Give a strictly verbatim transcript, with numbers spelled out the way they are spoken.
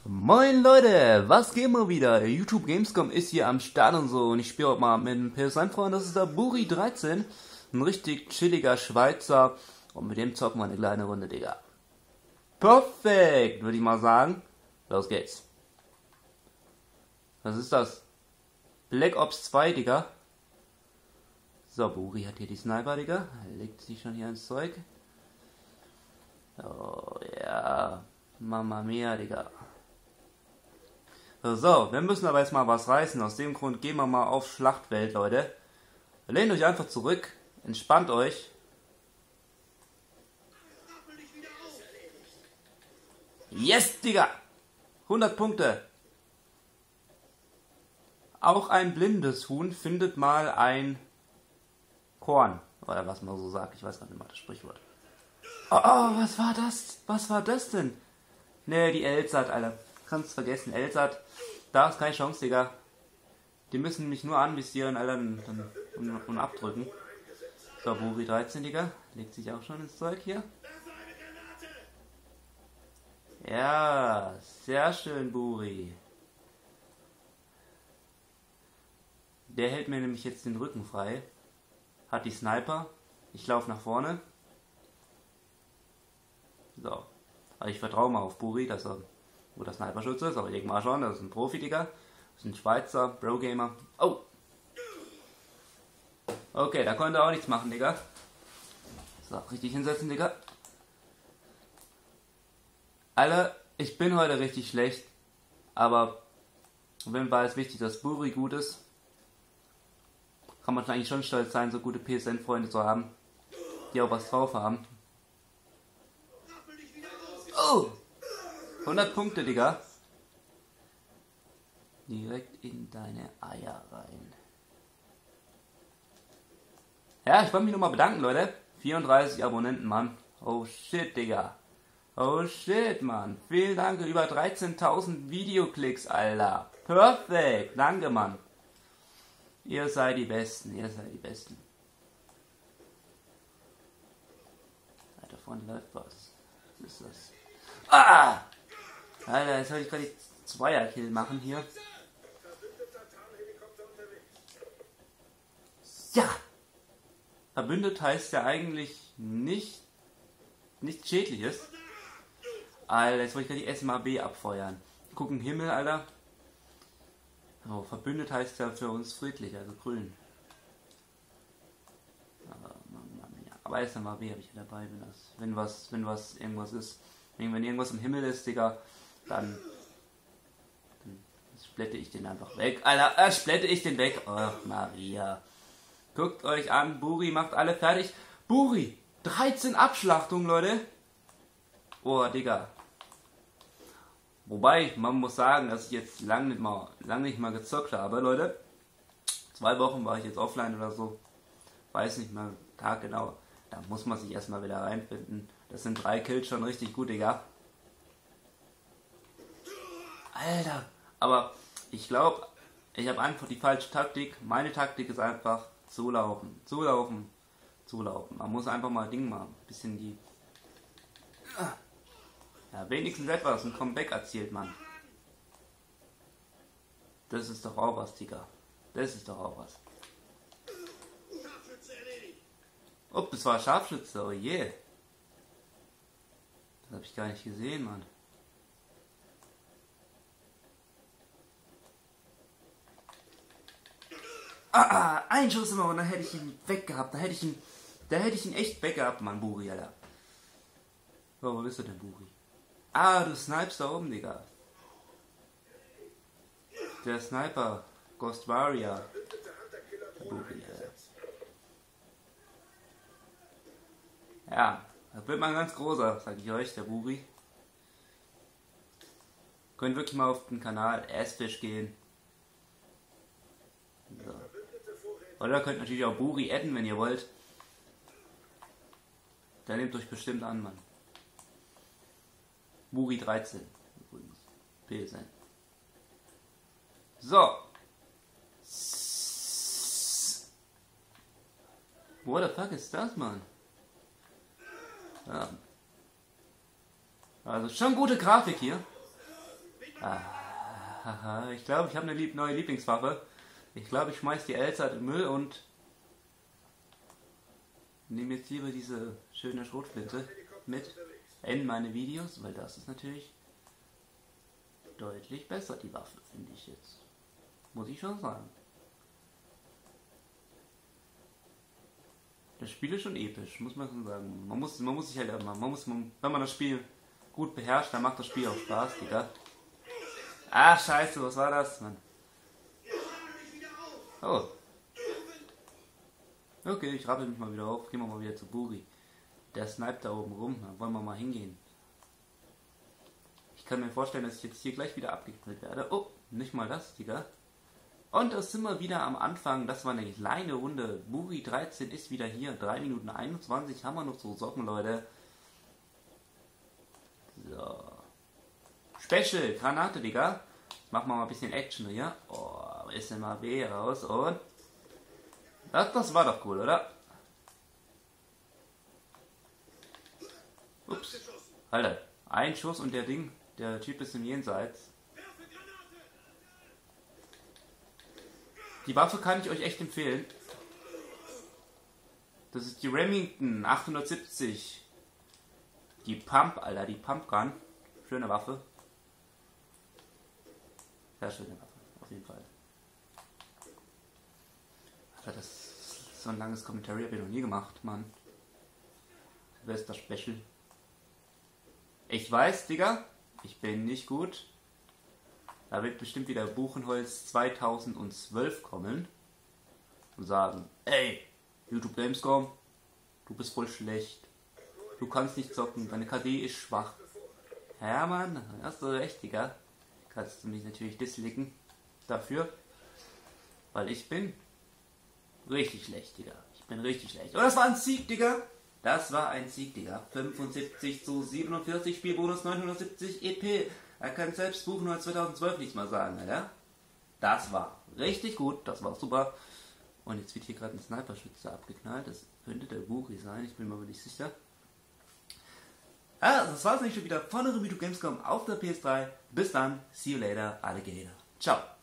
Moin Leute, was geht mal wieder? YouTube Gamescom ist hier am Start und so und ich spiele heute mal mit einem P S eins-Freund, das ist der Buri dreizehn, ein richtig chilliger Schweizer und mit dem zocken wir eine kleine Runde, Digga. Perfekt, würde ich mal sagen. Los geht's. Was ist das? Black Ops zwei, Digga. So, Buri hat hier die Sniper, Digga. Er legt sich schon hier ins Zeug. Oh ja, Mamma mia, Digga. So, wir müssen aber jetzt mal was reißen. Aus dem Grund gehen wir mal auf Schlachtfeld, Leute. Lehnt euch einfach zurück. Entspannt euch. Yes, Digga! hundert Punkte. Auch ein blindes Huhn findet mal ein Korn. Oder was man so sagt. Ich weiß gar nicht mal das Sprichwort. Oh, oh, was war das? Was war das denn? Ne, die Elsat, Alter. Kannst vergessen, Elsat. Da ist keine Chance, Digga. Die müssen mich nur anvisieren, Alter, und, und, und abdrücken. So, Buri dreizehn, Digga. Legt sich auch schon ins Zeug hier. Ja, sehr schön, Buri. Der hält mir nämlich jetzt den Rücken frei. Hat die Sniper. Ich laufe nach vorne. So. Also ich vertraue mal auf Buri, dass er guter Sniperschütze ist, aber ich denke mal schon, das ist ein Profi, Digga. Das ist ein Schweizer Pro-Gamer. Oh! Okay, da konnte er auch nichts machen, Digga. So, richtig hinsetzen, Digga. Alter, ich bin heute richtig schlecht, aber auf jeden Fall ist wichtig, dass Buri gut ist. Kann man eigentlich schon stolz sein, so gute P S N-Freunde zu haben, die auch was drauf haben. Oh! hundert Punkte, Digga. Direkt in deine Eier rein. Ja, ich wollte mich nochmal bedanken, Leute. vierunddreißig Abonnenten, Mann. Oh shit, Digga. Oh shit, Mann. Vielen Dank. Über dreizehntausend Videoklicks, Alter. Perfekt. Danke, Mann. Ihr seid die Besten. Ihr seid die Besten. Da vorne läuft was. Was ist das? Ah! Alter, jetzt soll ich gerade die Zweier-Kill machen hier. Ja! Verbündet heißt ja eigentlich nicht nichts Schädliches. Alter, jetzt wollte ich gerade die S M A B abfeuern. Gucken Himmel, Alter. Oh, verbündet heißt ja für uns friedlich, also grün. Aber, aber S M A B habe ich ja dabei, wenn das, wenn was, wenn was irgendwas ist. Wenn irgendwas im Himmel ist, Digga, dann, dann splitte ich den einfach weg. Alter, äh, splitte ich den weg. Oh, Maria. Guckt euch an, Buri macht alle fertig. Buri, dreizehn Abschlachtungen, Leute. Oh, Digga. Wobei, man muss sagen, dass ich jetzt lange nicht mal, lang nicht mal gezockt habe, Leute. Zwei Wochen war ich jetzt offline oder so. Weiß nicht mal, Tag genau. Da muss man sich erstmal wieder reinfinden. Das sind drei Kills schon richtig gut, Digga. Alter. Aber ich glaube, ich habe einfach die falsche Taktik. Meine Taktik ist einfach zulaufen, zulaufen, zulaufen. Man muss einfach mal Ding machen. Ein bisschen die... Ja, wenigstens etwas. Ein Comeback erzielt, man. Das ist doch auch was, Digga. Das ist doch auch was. Oh, das war Scharfschütze, oh je. Yeah. Das habe ich gar nicht gesehen, Mann. Ah, ah, ein Schuss immer und dann hätte ich ihn weg gehabt. Da hätte ich ihn, da hätte ich ihn echt weg gehabt, Mann, Buri, Alter. So, wo bist du denn, Buri? Ah, du snipest da oben, Digga. Der Sniper, Ghost Warrior. Der Buri, Alter. Ja, das wird mal ein ganz großer, sag ich euch, der Buri. Könnt wirklich mal auf den Kanal Assfish gehen. So. Oder könnt natürlich auch Buri adden, wenn ihr wollt. Der nehmt euch bestimmt an, Mann. Buri dreizehn übrigens. P S N. So. What the fuck ist das, Mann? Ja. Also schon gute Grafik hier. Ah, ich glaube, ich habe eine lieb neue Lieblingswaffe. Ich glaube, ich schmeiß die Elsa in den Müll und nehme jetzt lieber diese schöne Schrotflinte mit in meine Videos, weil das ist natürlich deutlich besser, die Waffe, finde ich jetzt. Muss ich schon sagen. Das Spiel ist schon episch, muss man schon sagen. Man muss, man muss sich halt immer, man muss, man, wenn man das Spiel gut beherrscht, dann macht das Spiel auch Spaß, Digga. Ah, scheiße, was war das, Mann? Oh. Okay, ich rappel mich mal wieder auf. Gehen wir mal wieder zu Buri. Der sniped da oben rum, da wollen wir mal hingehen. Ich kann mir vorstellen, dass ich jetzt hier gleich wieder abgeknallt werde. Oh, nicht mal das, Digga. Und da sind wir wieder am Anfang. Das war eine kleine Runde. Buri dreizehn ist wieder hier. drei Minuten einundzwanzig haben wir noch so Socken, Leute. So. Special, Granate, Digga. Machen wir mal ein bisschen Action hier. Oh, S M A B raus und... Das, das war doch cool, oder? Ups. Alter, ein Schuss und der Ding, der Typ ist im Jenseits. Die Waffe kann ich euch echt empfehlen. Das ist die Remington achthundertsiebzig. Die Pump, Alter, die Pump Gun. Schöne Waffe. Sehr schöne Waffe, auf jeden Fall. Alter, das so ein langes Commentary habe ich noch nie gemacht, Mann. Wer ist das Special? Ich weiß, Digga, ich bin nicht gut. Da wird bestimmt wieder Buchenholz zweitausendzwölf kommen und sagen, ey, YouTube Gamescom, du bist voll schlecht. Du kannst nicht zocken, deine K D ist schwach. Ja, Mann, hast du recht, Digga. Kannst du mich natürlich disliken dafür, weil ich bin richtig schlecht, Digga. Ich bin richtig schlecht. Und das war ein Sieg, Digga. Das war ein Sieg, Digga. fünfundsiebzig zu siebenundvierzig, Spielbonus neunhundertsiebzig E P. Er kann selbst Buchenholz zweitausendzwölf nichts mal sagen, Alter. Das war richtig gut, das war super. Und jetzt wird hier gerade ein Sniperschütze abgeknallt. Das könnte der Buri sein, ich bin mir aber nicht sicher. Ah, das war's nicht schon wieder von der Review Gamescom auf der P S drei. Bis dann, see you later, Alligator. Ciao.